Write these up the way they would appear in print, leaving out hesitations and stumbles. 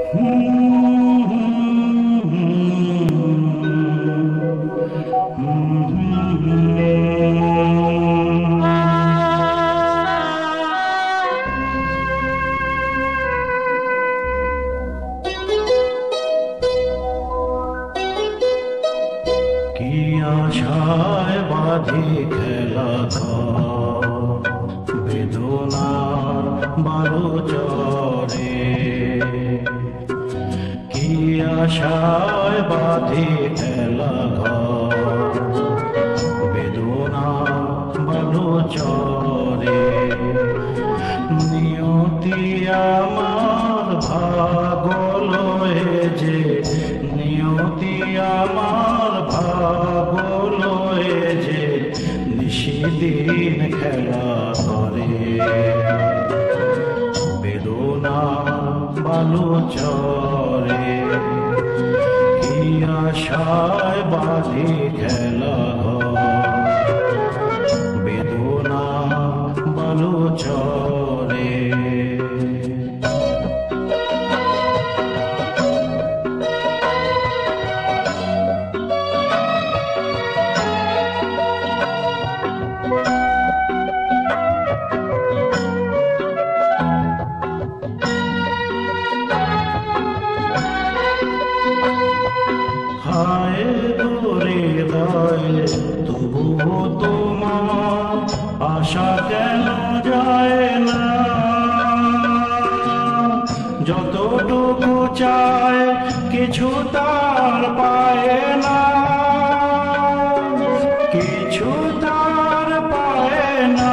কি আশায় বাঁধি খেলা বেদনার বালু চরে, কি আশায় বাঁধি খেলা বেদনার বালু চরে। নিয়তি আমার ভাগল যে, নিয়তি আমার ভাগল যে, নিশিদিন খেলা করে বেদনা বালু চরে। কি আশায় বাঁধি খেলা বেদনা বালু চরে। হায় দূরে দায় তবুও তোমার আশা কেন যায় না? যতটুকু চায় কিছু তার পায় না, কিছু তার পায় না।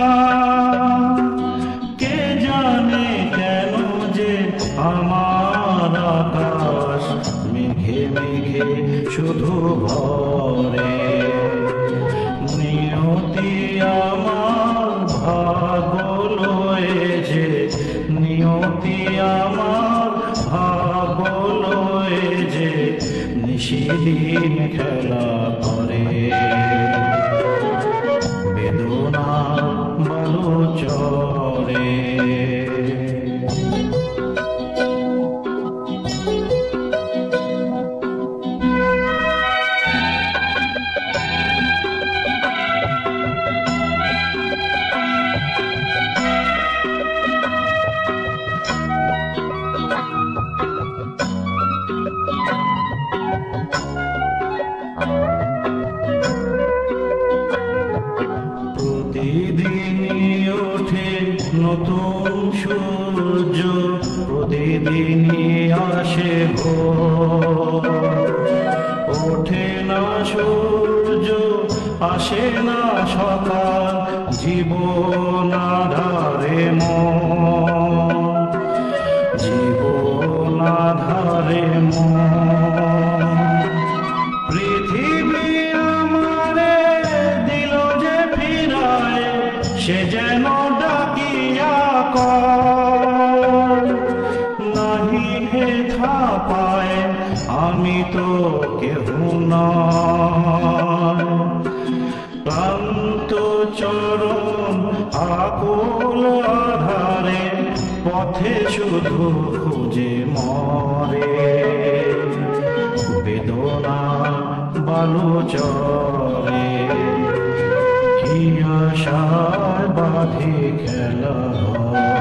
কে জানে কেন যে আমার আকাশ মেঘে মেঘে শুধু ভরে। নিয়তি আমার ভাগল যে, নিয়তি আমার ভাগল যে, নিশিদিন খেলা করে বেদনা বালু চরে। প্রতিদিনই ওঠে নতুন সূর্য, প্রতিদিনই আসে ভোর। ওঠে না সূর্য আসে না সকাল, জীবন আধারে মন, জীবন আধারে মন। পৃথিবী আমারে দিল যে ফিরায়, সে যেন ডাকিয়া কয়, নাহি হেথা পায় আমি তো কেহ নয়। ক্লান্ত চরণ আকুল আধারে পথে শুধু খুঁজে মরে বেদনা বালু চরে। কি আশায় বাঁধি খেলা